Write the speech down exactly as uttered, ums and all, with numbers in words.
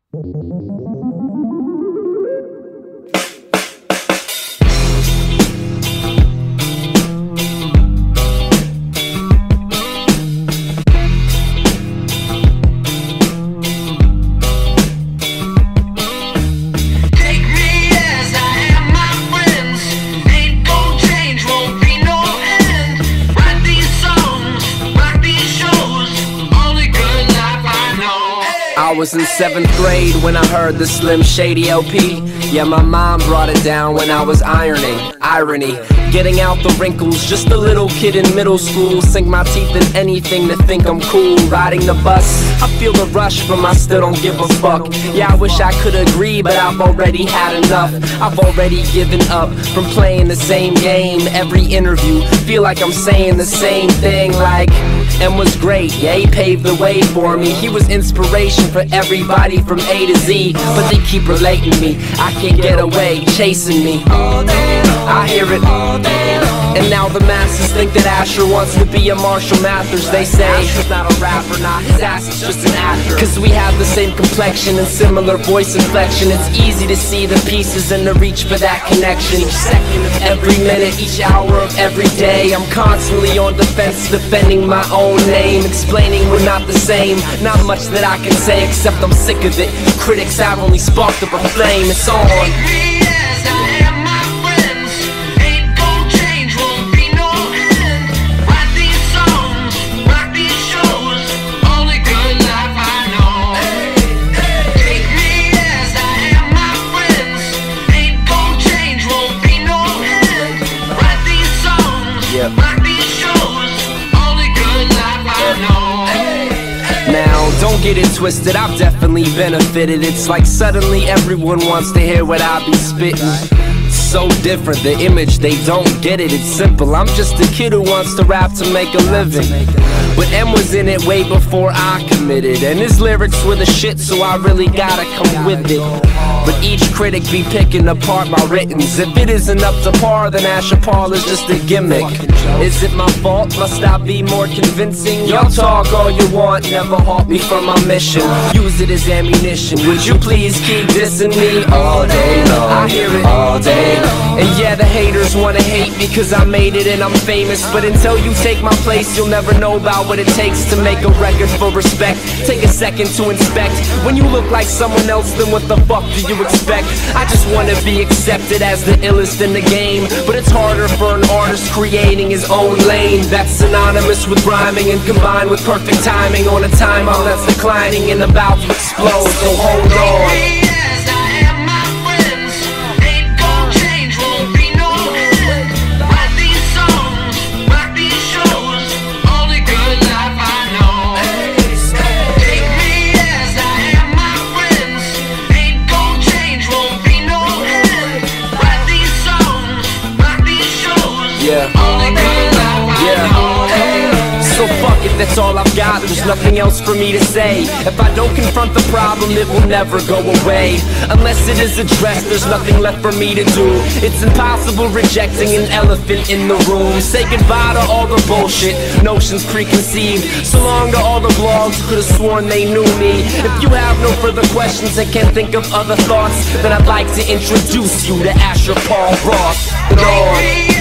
I was in seventh grade when I heard the Slim Shady L P. Yeah, my mom brought it down when I was ironing. Irony, getting out the wrinkles, just a little kid in middle school. Sink my teeth in anything to think I'm cool. Riding the bus, I feel the rush, but I still don't give a fuck. Yeah, I wish I could agree, but I've already had enough. I've already given up from playing the same game. Every interview, feel like I'm saying the same thing. Like, M was great, yeah, he paved the way for me. He was inspiration for everybody from A to Z. But they keep relating me, I can't get away, chasing me. I hear it all day long. And now the masses think that Asher wants to be a Marshall Mathers. They say Asher's not a rapper, nah, his ass is just an actor. Cause we have the same complexion and similar voice inflection. It's easy to see the pieces and to reach for that connection. Each second of every minute, each hour of every day, I'm constantly on defense, defending my own name, explaining we're not the same. Not much that I can say except I'm sick of it. Critics have only sparked up a flame. It's on. Now, don't get it twisted, I've definitely benefited. It's like suddenly everyone wants to hear what I be spitting. So different, the image, they don't get it. It's simple, I'm just a kid who wants to rap to make a living. But M was in it way before I committed, and his lyrics were the shit, so I really gotta come with it. But each critic be picking apart my writtens. If it isn't up to par, then Asher Paul is just a gimmick. Is it my fault? Must I be more convincing? Y'all talk all you want, never halt me from my mission. Use it as ammunition. Would you please keep dissing me all day long? I hear it all day long. And yeah, the haters wanna hate me cause I made it and I'm famous. But until you take my place, you'll never know about what it takes to make a record for respect. Take a second to inspect. When you look like someone else, then what the fuck do you expect? I just wanna be accepted as the illest in the game. But it's harder for an artist creating his own lane. That's synonymous with rhyming and combined with perfect timing on a timeline that's declining and about to explode. So hold on. Yeah, yeah. So fuck it, that's all I've got. There's nothing else for me to say. If I don't confront the problem, it will never go away. Unless it is addressed, there's nothing left for me to do. It's impossible rejecting an elephant in the room. Say goodbye to all the bullshit, notions preconceived. So long to all the blogs who could've sworn they knew me. If you have no further questions and can't think of other thoughts, then I'd like to introduce you to Asher Paul Ross. Lord.